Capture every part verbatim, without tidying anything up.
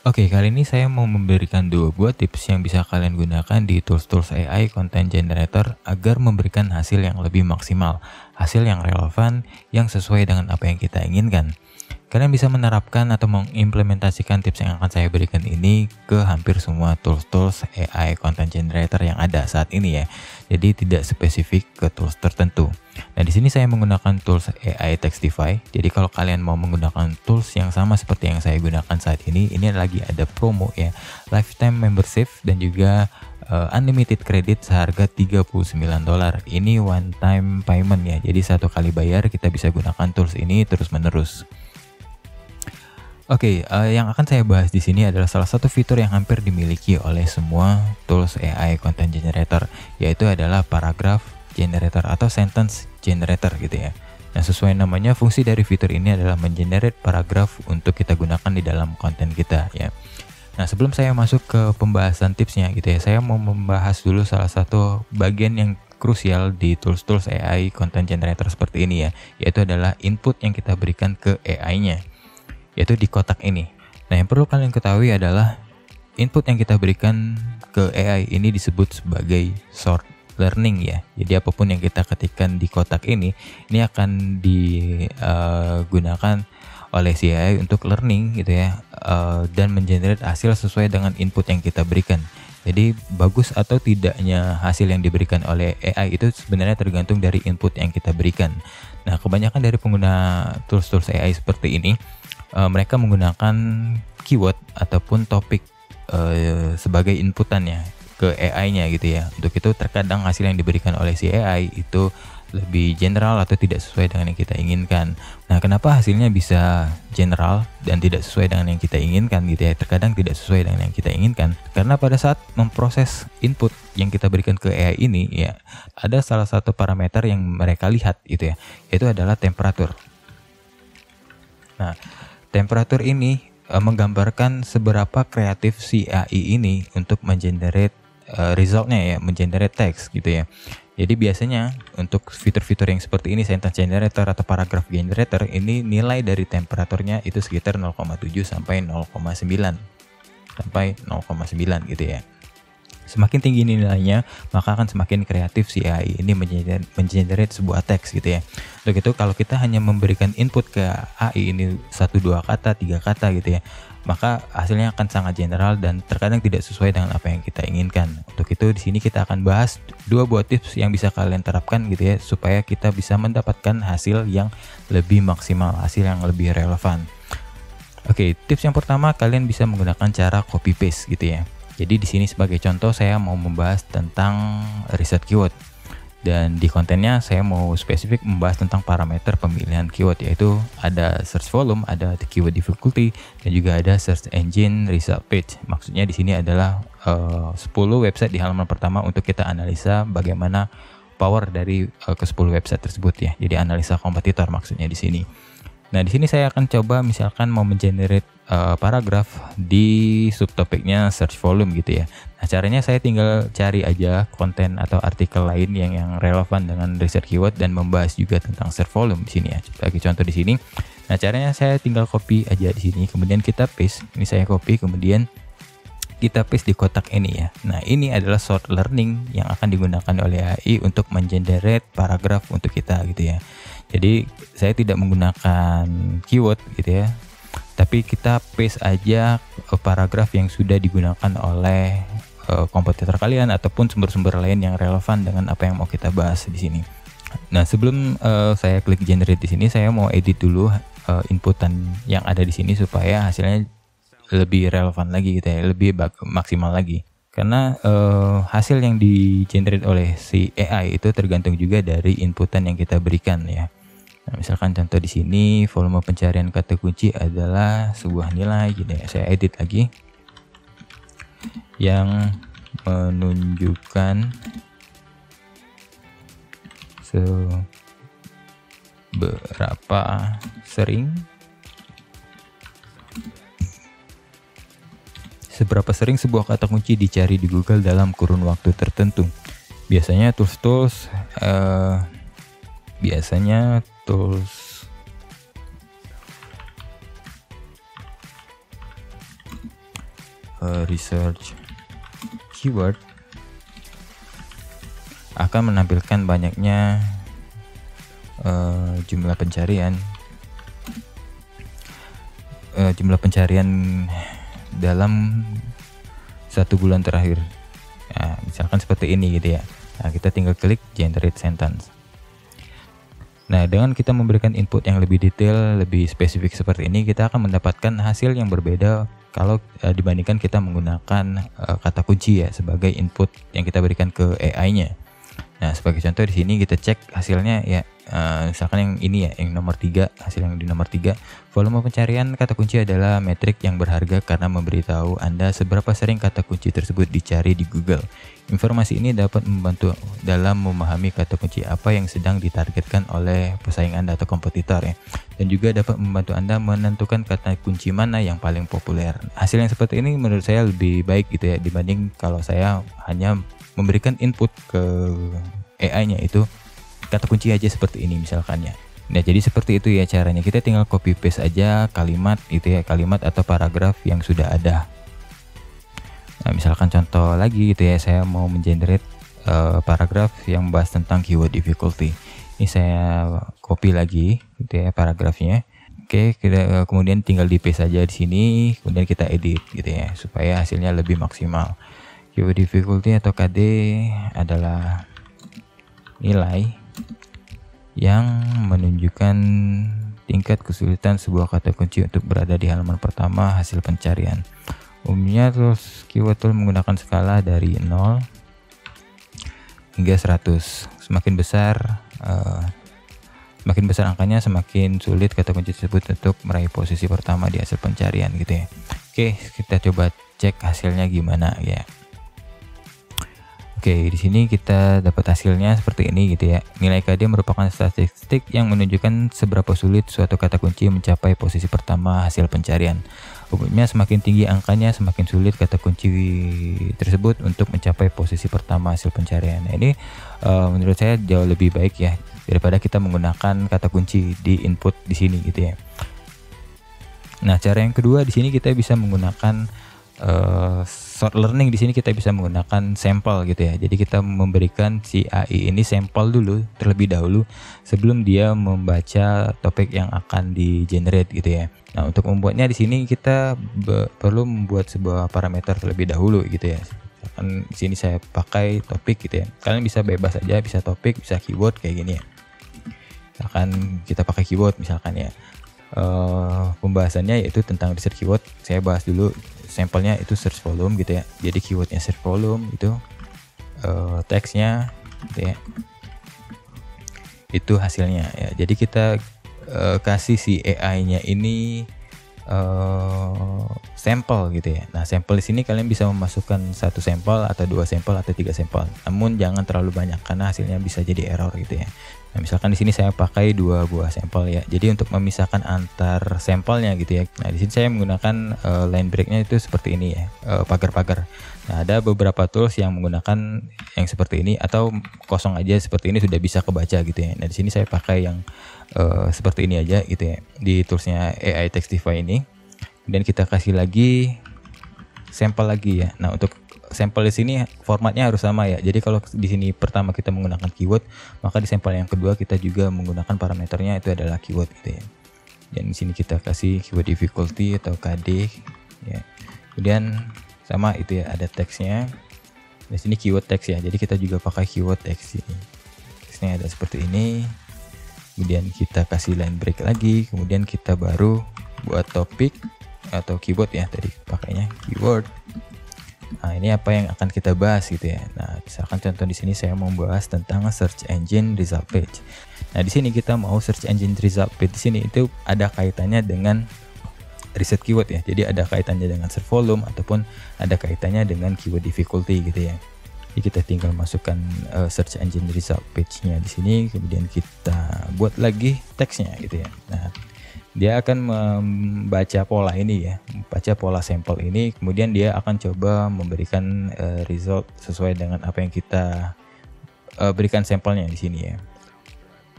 Oke, kali ini saya mau memberikan dua buah tips yang bisa kalian gunakan di tools-tools A I Content Generator agar memberikan hasil yang lebih maksimal, hasil yang relevan, yang sesuai dengan apa yang kita inginkan. Kalian bisa menerapkan atau mengimplementasikan tips yang akan saya berikan ini ke hampir semua tools-tools A I Content Generator yang ada saat ini ya. Jadi tidak spesifik ke tools tertentu. Nah, di sini saya menggunakan tools A I Textify. Jadi kalau kalian mau menggunakan tools yang sama seperti yang saya gunakan saat ini, ini lagi ada promo ya, lifetime membership dan juga uh, unlimited credit seharga tiga puluh sembilan dolar. Ini one time payment ya. Jadi satu kali bayar kita bisa gunakan tools ini terus-menerus. Oke, okay, uh, yang akan saya bahas di sini adalah salah satu fitur yang hampir dimiliki oleh semua tools A I Content Generator, yaitu adalah paragraph generator atau sentence generator gitu ya. Nah, sesuai namanya, fungsi dari fitur ini adalah mengenerate paragraf untuk kita gunakan di dalam konten kita ya. Nah, sebelum saya masuk ke pembahasan tipsnya gitu ya, saya mau membahas dulu salah satu bagian yang krusial di tools-tools A I Content Generator seperti ini ya, yaitu adalah input yang kita berikan ke A I-nya, yaitu di kotak ini. Nah, yang perlu kalian ketahui adalah input yang kita berikan ke A I ini disebut sebagai short learning ya. Jadi apapun yang kita ketikkan di kotak ini, ini akan digunakan uh, oleh si A I untuk learning gitu ya, uh, dan mengenerate hasil sesuai dengan input yang kita berikan. Jadi bagus atau tidaknya hasil yang diberikan oleh A I itu sebenarnya tergantung dari input yang kita berikan. Nah, kebanyakan dari pengguna tools-tools A I seperti ini, Uh, mereka menggunakan keyword ataupun topik uh, sebagai inputannya ke A I-nya gitu ya. Untuk itu terkadang hasil yang diberikan oleh si A I itu lebih general atau tidak sesuai dengan yang kita inginkan. Nah, kenapa hasilnya bisa general dan tidak sesuai dengan yang kita inginkan gitu ya? Terkadang tidak sesuai dengan yang kita inginkan karena pada saat memproses input yang kita berikan ke A I ini ya, ada salah satu parameter yang mereka lihat gitu ya, yaitu adalah temperatur. Nah, temperatur ini uh, menggambarkan seberapa kreatif si A I ini untuk mengenerate uh, resultnya ya, mengenerate teks gitu ya. Jadi biasanya untuk fitur-fitur yang seperti ini, sentence generator atau paragraph generator, ini nilai dari temperaturnya itu sekitar nol koma tujuh sampai nol koma sembilan sampai nol koma sembilan gitu ya. Semakin tinggi nilainya, maka akan semakin kreatif si A I ini mengenerate sebuah teks gitu ya. Untuk itu kalau kita hanya memberikan input ke A I ini satu dua kata, tiga kata gitu ya, maka hasilnya akan sangat general dan terkadang tidak sesuai dengan apa yang kita inginkan. Untuk itu di sini kita akan bahas dua buah tips yang bisa kalian terapkan gitu ya, supaya kita bisa mendapatkan hasil yang lebih maksimal, hasil yang lebih relevan. Oke, tips yang pertama, kalian bisa menggunakan cara copy paste gitu ya. Jadi di sini sebagai contoh saya mau membahas tentang riset keyword, dan di kontennya saya mau spesifik membahas tentang parameter pemilihan keyword, yaitu ada search volume, ada keyword difficulty, dan juga ada search engine result page. Maksudnya di sini adalah uh, sepuluh website di halaman pertama untuk kita analisa bagaimana power dari uh, ke sepuluh website tersebut ya. Jadi analisa kompetitor maksudnya di sini. Nah, di sini saya akan coba misalkan mau mengenerate uh, paragraf di subtopiknya search volume gitu ya. Nah, caranya saya tinggal cari aja konten atau artikel lain yang yang relevan dengan riset keyword dan membahas juga tentang search volume di sini ya. Sebagai contoh di sini. Nah, caranya saya tinggal copy aja di sini, kemudian kita paste. Ini saya copy, kemudian kita paste di kotak ini ya. Nah, ini adalah short learning yang akan digunakan oleh A I untuk mengenerate paragraf untuk kita gitu ya. Jadi saya tidak menggunakan keyword gitu ya, tapi kita paste aja paragraf yang sudah digunakan oleh uh, kompetitor kalian ataupun sumber-sumber lain yang relevan dengan apa yang mau kita bahas di sini. Nah, sebelum uh, saya klik generate di sini, saya mau edit dulu uh, inputan yang ada di sini supaya hasilnya lebih relevan lagi gitu ya, lebih maksimal lagi. Karena uh, hasil yang di-generate oleh si A I itu tergantung juga dari inputan yang kita berikan ya. Nah, misalkan contoh di sini volume pencarian kata kunci adalah sebuah nilai gitu ya. Saya edit lagi yang menunjukkan seberapa sering seberapa sering sebuah kata kunci dicari di Google dalam kurun waktu tertentu. Biasanya tools-tools uh, biasanya tools uh, research keyword akan menampilkan banyaknya uh, jumlah pencarian uh, jumlah pencarian dalam satu bulan terakhir. Nah, misalkan seperti ini gitu ya. Nah, kita tinggal klik generate sentence. Nah, dengan kita memberikan input yang lebih detail, lebih spesifik seperti ini, kita akan mendapatkan hasil yang berbeda kalau uh, dibandingkan kita menggunakan uh, kata kunci ya sebagai input yang kita berikan ke A I-nya. Nah, sebagai contoh di sini kita cek hasilnya ya, uh, misalkan yang ini ya, yang nomor tiga, hasil yang di nomor tiga, volume pencarian kata kunci adalah metrik yang berharga karena memberitahu Anda seberapa sering kata kunci tersebut dicari di Google. Informasi ini dapat membantu dalam memahami kata kunci apa yang sedang ditargetkan oleh pesaing Anda atau kompetitor ya. Dan juga dapat membantu Anda menentukan kata kunci mana yang paling populer. Hasil yang seperti ini menurut saya lebih baik gitu ya dibanding kalau saya hanya memberikan input ke A I-nya itu kata kunci aja seperti ini misalkan ya. Nah, jadi seperti itu ya caranya. Kita tinggal copy paste aja kalimat itu ya, kalimat atau paragraf yang sudah ada. Nah, misalkan contoh lagi gitu ya, saya mau mengenerate uh, paragraf yang membahas tentang keyword difficulty. Ini saya copy lagi gitu ya paragrafnya. Oke, kita uh, kemudian tinggal di paste aja di sini, kemudian kita edit gitu ya supaya hasilnya lebih maksimal. Keyword difficulty atau K D adalah nilai yang menunjukkan tingkat kesulitan sebuah kata kunci untuk berada di halaman pertama hasil pencarian. Umumnya terus keyword tool menggunakan skala dari nol hingga seratus. Semakin besar uh, semakin besar angkanya, semakin sulit kata kunci tersebut untuk meraih posisi pertama di hasil pencarian gitu ya. Oke, kita coba cek hasilnya gimana ya. Oke, di sini kita dapat hasilnya seperti ini gitu ya. Nilai K D merupakan statistik yang menunjukkan seberapa sulit suatu kata kunci mencapai posisi pertama hasil pencarian. Umumnya semakin tinggi angkanya, semakin sulit kata kunci tersebut untuk mencapai posisi pertama hasil pencarian. Nah, ini uh, menurut saya jauh lebih baik ya daripada kita menggunakan kata kunci di input di sini gitu ya. Nah, cara yang kedua di sini kita bisa menggunakan uh, short learning. Di sini kita bisa menggunakan sampel gitu ya. Jadi kita memberikan si A I ini sampel dulu terlebih dahulu sebelum dia membaca topik yang akan di generate gitu ya. Nah, untuk membuatnya di sini kita perlu membuat sebuah parameter terlebih dahulu gitu ya. Kan di sini saya pakai topik gitu ya. Kalian bisa bebas aja, bisa topik, bisa keyword kayak gini ya. Misalkan kita pakai keyword misalkan ya. Uh, pembahasannya yaitu tentang research keyword. Saya bahas dulu sampelnya itu search volume gitu ya. Jadi keywordnya search volume itu uh, teksnya gitu ya. Itu hasilnya ya. Jadi kita Uh, kasih si A I-nya ini uh, sampel gitu ya. Nah, sampel di sini kalian bisa memasukkan satu sampel atau dua sampel atau tiga sampel. Namun jangan terlalu banyak karena hasilnya bisa jadi error gitu ya. Nah, misalkan di sini saya pakai dua buah sampel ya. Jadi untuk memisahkan antar sampelnya gitu ya. Nah, di sini saya menggunakan uh, line breaknya itu seperti ini ya, uh, pagar-pagar. Nah, ada beberapa tools yang menggunakan yang seperti ini atau kosong aja seperti ini sudah bisa kebaca gitu ya. Nah, di sini saya pakai yang uh, seperti ini aja gitu ya di toolsnya A I Textify ini. Dan kita kasih lagi sampel lagi ya. Nah, untuk sampel di sini formatnya harus sama ya. Jadi kalau di sini pertama kita menggunakan keyword, maka di sampel yang kedua kita juga menggunakan parameternya itu adalah keyword gitu ya. Dan di sini kita kasih keyword difficulty atau K D ya. Kemudian sama itu ya, ada teksnya. Di sini keyword teks ya. Jadi kita juga pakai keyword teks ini. Teksnya ada seperti ini. Kemudian kita kasih line break lagi. Kemudian kita baru buat topik atau keyword ya, tadi pakainya keyword. Nah, ini apa yang akan kita bahas gitu ya. Nah, misalkan contoh di sini saya mau bahas tentang search engine result page. Nah, di sini kita mau search engine result page di sini itu ada kaitannya dengan riset keyword ya. Jadi ada kaitannya dengan search volume ataupun ada kaitannya dengan keyword difficulty gitu ya. Jadi kita tinggal masukkan uh, search engine result page-nya di sini, kemudian kita buat lagi teksnya gitu ya. Nah, dia akan membaca pola ini ya, membaca pola sampel ini, kemudian dia akan coba memberikan uh, result sesuai dengan apa yang kita uh, berikan sampelnya di sini ya.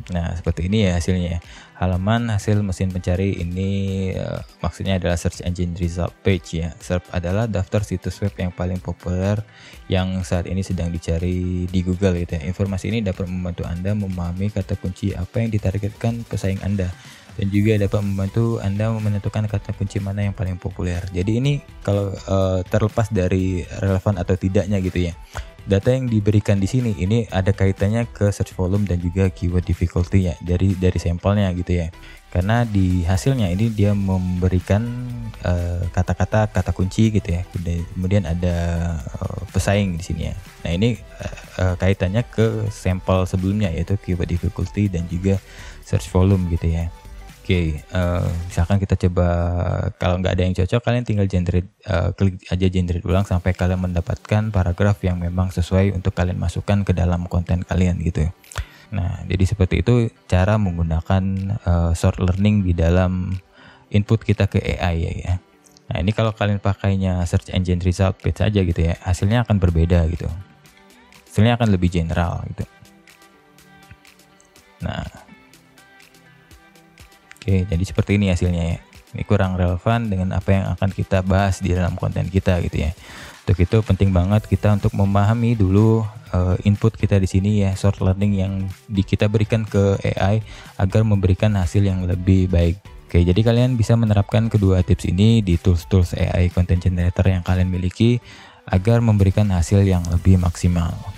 Nah, seperti ini ya hasilnya. Halaman hasil mesin pencari ini uh, maksudnya adalah search engine result page ya. S E R P adalah daftar situs web yang paling populer yang saat ini sedang dicari di Google gitu ya. Informasi ini dapat membantu Anda memahami kata kunci apa yang ditargetkan pesaing Anda, dan juga dapat membantu Anda menentukan kata kunci mana yang paling populer. Jadi ini kalau uh, terlepas dari relevan atau tidaknya gitu ya, data yang diberikan di sini ini ada kaitannya ke search volume dan juga keyword difficulty ya, dari dari sampelnya gitu ya. Karena di hasilnya ini dia memberikan kata-kata uh, kata kunci gitu ya. Kemudian ada uh, pesaing di sini ya. Nah, ini uh, uh, kaitannya ke sampel sebelumnya, yaitu keyword difficulty dan juga search volume gitu ya. Oke, okay, uh, misalkan kita coba, kalau nggak ada yang cocok, kalian tinggal generate, uh, klik aja generate ulang sampai kalian mendapatkan paragraf yang memang sesuai untuk kalian masukkan ke dalam konten kalian gitu. Nah, jadi seperti itu cara menggunakan uh, short learning di dalam input kita ke A I ya, ya. Nah, ini kalau kalian pakainya search engine result page aja gitu ya, hasilnya akan berbeda gitu. Hasilnya akan lebih general gitu. Nah, oke, jadi seperti ini hasilnya ya. Ini kurang relevan dengan apa yang akan kita bahas di dalam konten kita gitu ya. Untuk itu penting banget kita untuk memahami dulu uh, input kita di sini ya, short learning yang di kita berikan ke A I agar memberikan hasil yang lebih baik. Oke, jadi kalian bisa menerapkan kedua tips ini di tools-tools A I content generator yang kalian miliki agar memberikan hasil yang lebih maksimal.